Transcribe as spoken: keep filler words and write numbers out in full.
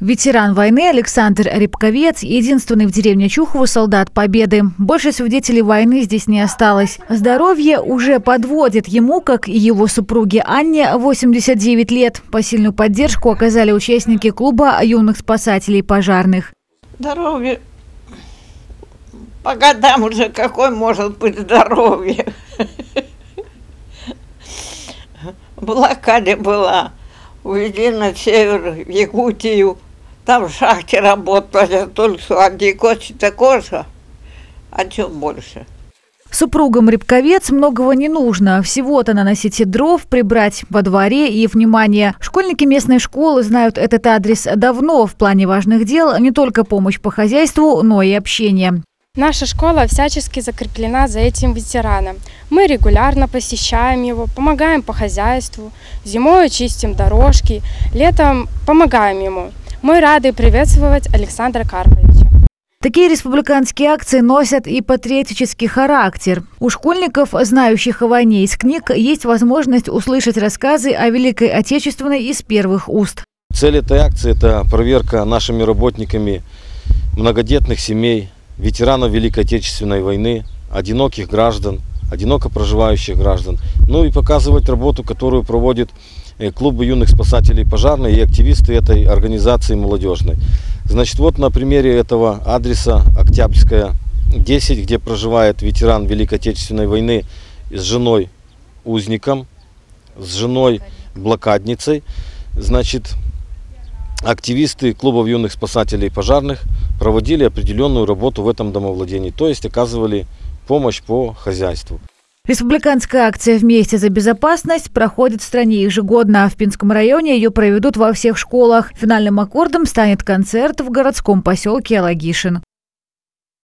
Ветеран войны Александр Рябковец – единственный в деревне Чухово солдат Победы. Больше свидетелей войны здесь не осталось. Здоровье уже подводит ему, как и его супруге Анне, восемьдесят девять лет. Посильную поддержку оказали участники клуба юных спасателей пожарных. Здоровье. По годам уже какое может быть здоровье. В блокаде была. Увезли на север, в Якутию. Там в шахте работали, только один кости такой же, а чем больше. Супругам Рябковец многого не нужно. Всего-то наносить дров, прибрать во дворе и, внимание, школьники местной школы знают этот адрес давно. В плане важных дел не только помощь по хозяйству, но и общение. Наша школа всячески закреплена за этим ветераном. Мы регулярно посещаем его, помогаем по хозяйству, зимой чистим дорожки, летом помогаем ему. Мы рады приветствовать Александра Карповича. Такие республиканские акции носят и патриотический характер. У школьников, знающих о войне из книг, есть возможность услышать рассказы о Великой Отечественной из первых уст. Цель этой акции – это проверка нашими работниками многодетных семей, ветеранов Великой Отечественной войны, одиноких граждан, одиноко проживающих граждан. Ну и показывать работу, которую проводит клуб юных спасателей пожарных и активисты этой организации молодежной. Значит, вот на примере этого адреса Октябрьская, десять, где проживает ветеран Великой Отечественной войны с женой узником, с женой блокадницей. Значит, активисты клуба юных спасателей пожарных проводили определенную работу в этом домовладении, то есть оказывали помощь по хозяйству. Республиканская акция «Вместе за безопасность» проходит в стране ежегодно. В Пинском районе ее проведут во всех школах. Финальным аккордом станет концерт в городском поселке Алагишин.